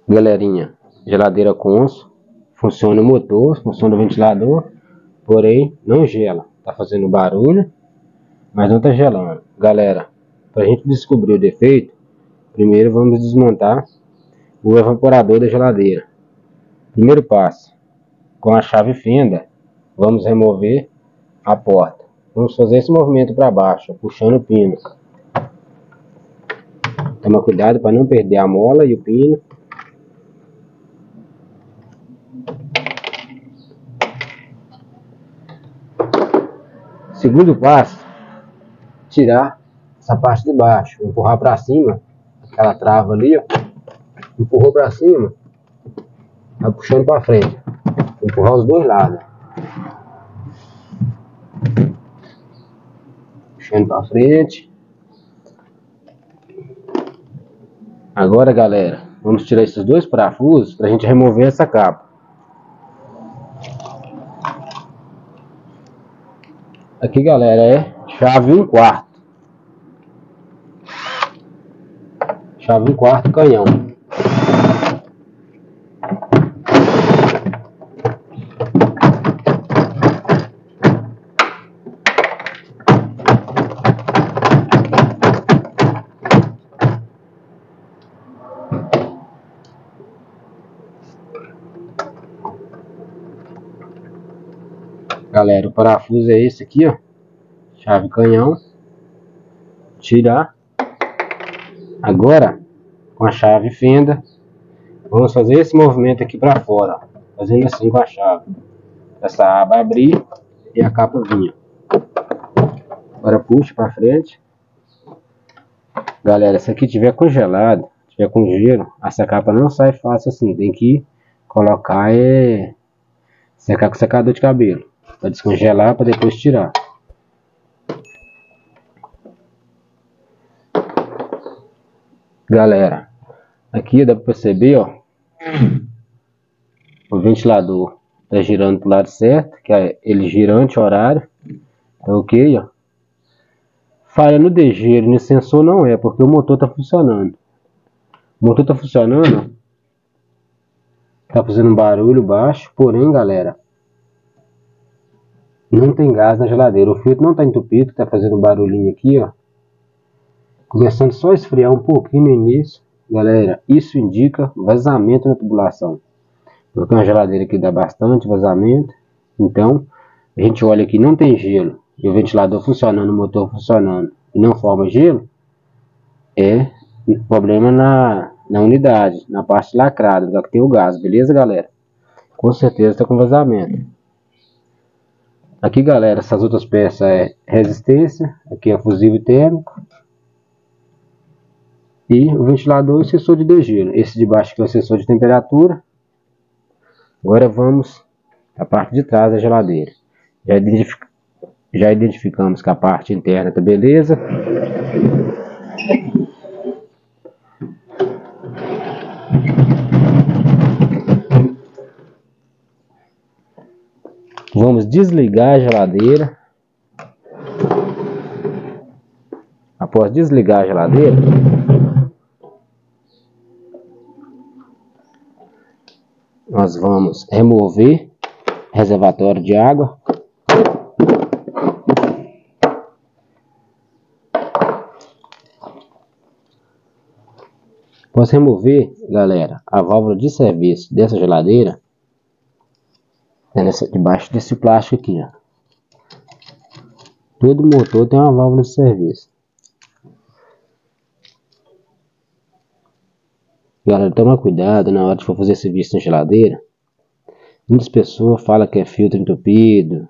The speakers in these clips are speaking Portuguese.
Galerinha, geladeira Consul, funciona o motor, funciona o ventilador, porém não gela. Tá fazendo barulho, mas não tá gelando. Galera, para a gente descobrir o defeito, primeiro vamos desmontar o evaporador da geladeira. Primeiro passo, com a chave fenda, vamos remover a porta. Vamos fazer esse movimento para baixo, puxando o pino. Toma cuidado para não perder a mola e o pino. Segundo passo, tirar essa parte de baixo, empurrar para cima, aquela trava ali, ó, empurrou para cima, vai puxando para frente, empurrar os dois lados, puxando para frente. Agora, galera, vamos tirar esses dois parafusos para a gente remover essa capa. Aqui, galera, é chave 1/4. Chave 1/4 canhão. Galera, o parafuso é esse aqui, ó. Chave canhão. Tirar. Agora, com a chave fenda, vamos fazer esse movimento aqui para fora, ó, fazendo assim com a chave. Essa aba abrir e a capa vir. Agora puxa para frente. Galera, se aqui tiver congelado, tiver com gelo, essa capa não sai fácil assim. Tem que colocar e secar com secador de cabelo, para descongelar, para depois tirar. Galera, aqui dá para perceber, ó, o ventilador tá girando pro lado certo, que é ele gira anti-horário, tá ok, ó. Falha no degelo, no sensor não é, porque o motor tá funcionando. O motor tá funcionando, ó, tá fazendo um barulho baixo, porém, galera, não tem gás na geladeira. O filtro não tá entupido, tá fazendo um barulhinho aqui, ó. Começando só a esfriar um pouquinho no início. Galera, isso indica vazamento na tubulação. Porque uma geladeira aqui dá bastante vazamento. Então, a gente olha aqui, não tem gelo. E o ventilador funcionando, o motor funcionando e não forma gelo. É problema na unidade, na parte lacrada, lugar que tem o gás. Beleza, galera? Com certeza está com vazamento. Aqui, galera, essas outras peças é resistência. Aqui é fusível térmico. E o ventilador e o sensor de degelo. Esse de baixo aqui é o sensor de temperatura. Agora vamos à parte de trás da geladeira. Já identificamos que a parte interna está beleza. Vamos desligar a geladeira. Após desligar a geladeira, nós vamos remover o reservatório de água. Após remover, galera, a válvula de serviço dessa geladeira, é debaixo desse plástico aqui, ó. Todo motor tem uma válvula de serviço. Galera, toma cuidado na hora de for fazer serviço na geladeira. Muitas pessoas falam que é filtro entupido,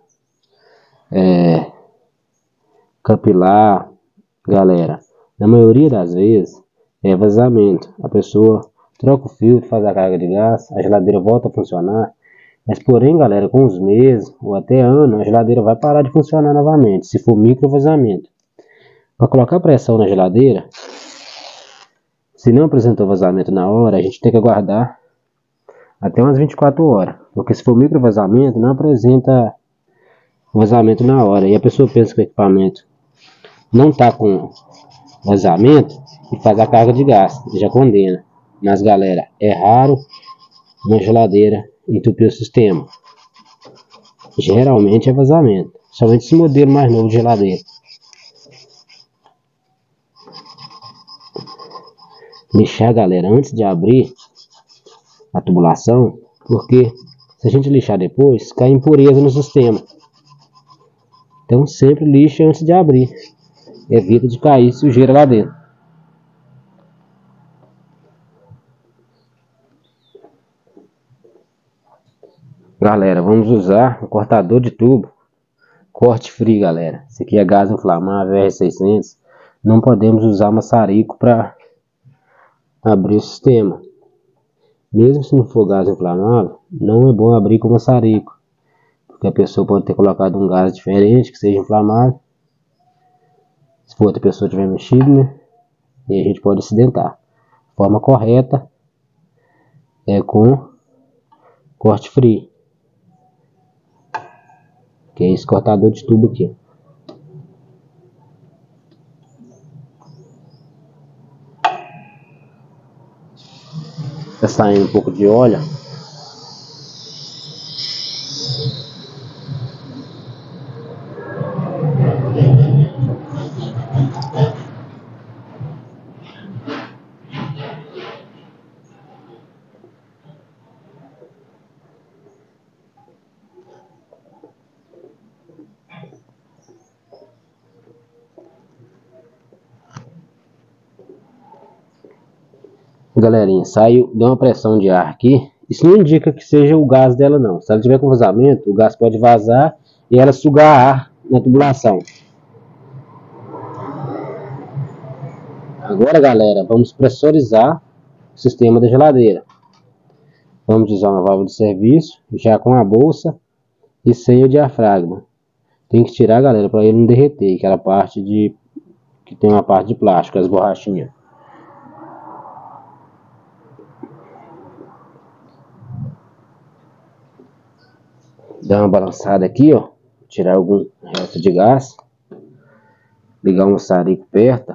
capilar. Galera, na maioria das vezes é vazamento. A pessoa troca o filtro, faz a carga de gás, a geladeira volta a funcionar. Mas porém, galera, com uns meses ou até ano, a geladeira vai parar de funcionar novamente, se for micro vazamento. Para colocar pressão na geladeira, se não apresentou vazamento na hora, a gente tem que aguardar até umas 24 horas. Porque se for micro vazamento, não apresenta vazamento na hora. E a pessoa pensa que o equipamento não está com vazamento e faz a carga de gás, já condena. Mas galera, é raro uma geladeira entupir o sistema. Geralmente é vazamento. Somente esse modelo mais novo de geladeira. Lixar, galera, antes de abrir a tubulação, porque se a gente lixar depois, cai impureza no sistema. Então sempre lixa antes de abrir. Evita de cair sujeira lá dentro. Galera, vamos usar um cortador de tubo. Corte frio, galera. Esse aqui é gás inflamável R600. Não podemos usar maçarico para abrir o sistema. Mesmo se não for gás inflamável, não é bom abrir com maçarico, porque a pessoa pode ter colocado um gás diferente que seja inflamável. Se for outra pessoa tiver mexido, né? E a gente pode acidentar. A forma correta é com corte frio, que é esse cortador de tubo aqui. Tá saindo um pouco de óleo. Galerinha, saiu, deu uma pressão de ar aqui. Isso não indica que seja o gás dela não. Se ela tiver com vazamento, o gás pode vazar e ela sugar ar na tubulação. Agora, galera, vamos pressurizar o sistema da geladeira. Vamos usar uma válvula de serviço, já com a bolsa e sem o diafragma. Tem que tirar, galera, para ele não derreter, aquela parte de que tem uma parte de plástico, as borrachinhas. Dar uma balançada aqui, ó, tirar algum resto de gás. Ligar um maçarico perto.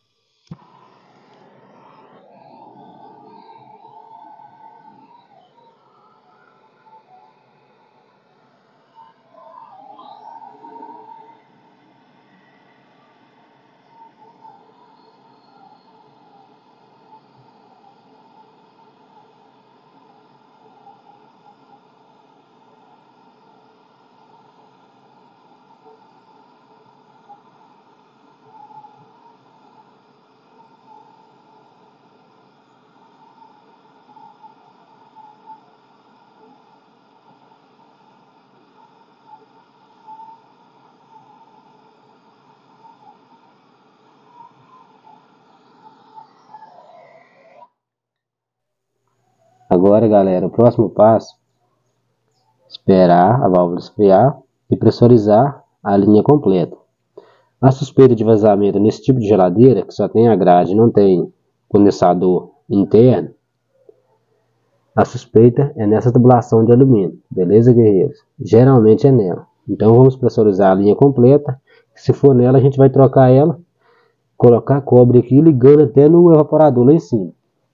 Agora, galera, o próximo passo, esperar a válvula esfriar e pressurizar a linha completa. A suspeita de vazamento nesse tipo de geladeira, que só tem a grade e não tem condensador interno, a suspeita é nessa tubulação de alumínio, beleza, guerreiros? Geralmente é nela. Então vamos pressurizar a linha completa. Se for nela, a gente vai trocar ela, colocar cobre aqui, ligando até no evaporador lá em cima.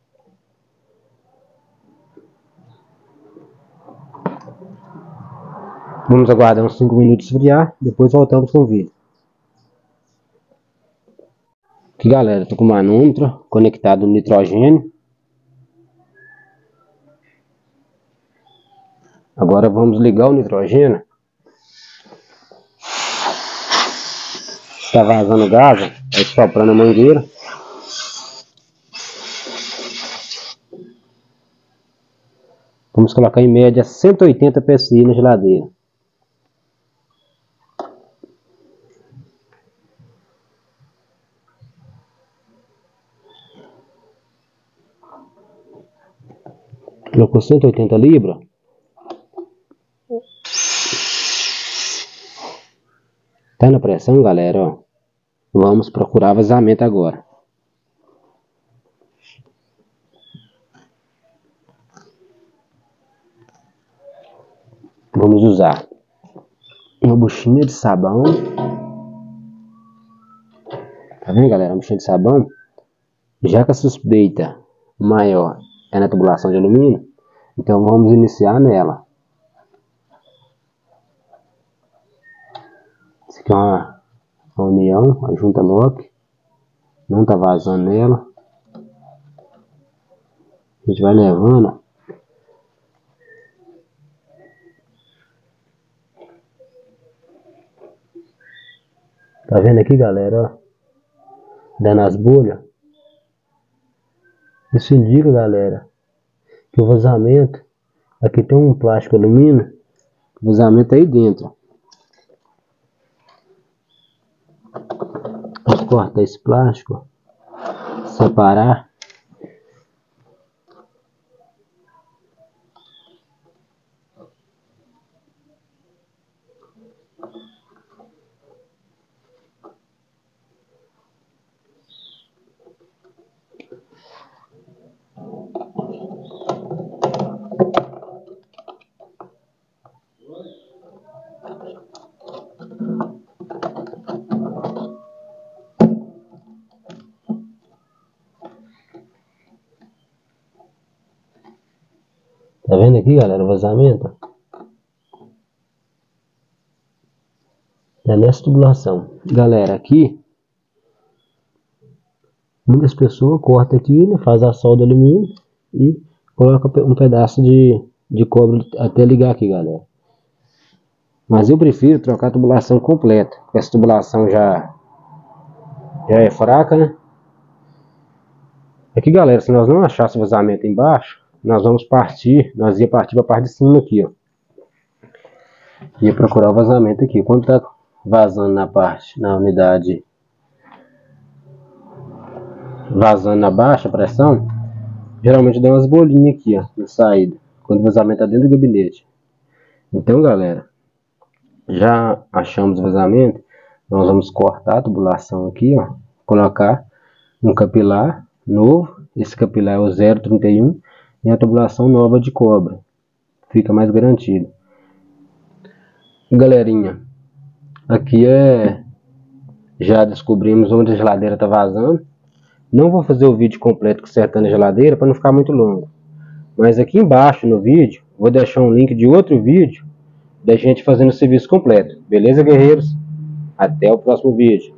Vamos aguardar uns 5 minutos esfriar, depois voltamos com o vídeo. Aqui, galera, tô com o manômetro conectado no nitrogênio. Agora vamos ligar o nitrogênio. Tá vazando gás, vai soprando a mangueira. Vamos colocar em média 180 PSI na geladeira. Colocou 180 libras. Tá na pressão, galera, ó. Vamos procurar vazamento agora. Vamos usar uma buchinha de sabão. Tá vendo, galera? Uma buchinha de sabão. Já que a suspeita maior é na tubulação de alumínio. Então vamos iniciar nela. Essa aqui é uma união, a junta lock. Não tá vazando nela. A gente vai levando. Tá vendo aqui, galera? Ó, dando as bolhas. Isso indica, galera, que o vazamento, aqui tem um plástico alumínio, o vazamento é aí dentro. Vamos cortar esse plástico, separar. Tá vendo aqui, galera, o vazamento? É nessa tubulação. Galera, aqui, muitas pessoas cortam aqui, né, faz a solda alumínio e coloca um pedaço de cobre até ligar aqui, galera. Mas eu prefiro trocar a tubulação completa, porque essa tubulação já é fraca, né? Aqui, galera, se nós não achássemos vazamento embaixo, nós ia partir para a parte de cima aqui, ó. Ia procurar o vazamento aqui. Quando tá vazando na unidade, vazando na baixa pressão, geralmente dá umas bolinhas aqui, ó, na saída, quando o vazamento tá dentro do gabinete. Então, galera, já achamos o vazamento, nós vamos cortar a tubulação aqui, ó, colocar um capilar novo. Esse capilar é o 0,31 e a tubulação nova de cobre, fica mais garantido. Galerinha, aqui já descobrimos onde a geladeira está vazando. Não vou fazer o vídeo completo consertando a geladeira para não ficar muito longo, mas aqui embaixo no vídeo vou deixar um link de outro vídeo da gente fazendo o serviço completo. Beleza, guerreiros? Até o próximo vídeo.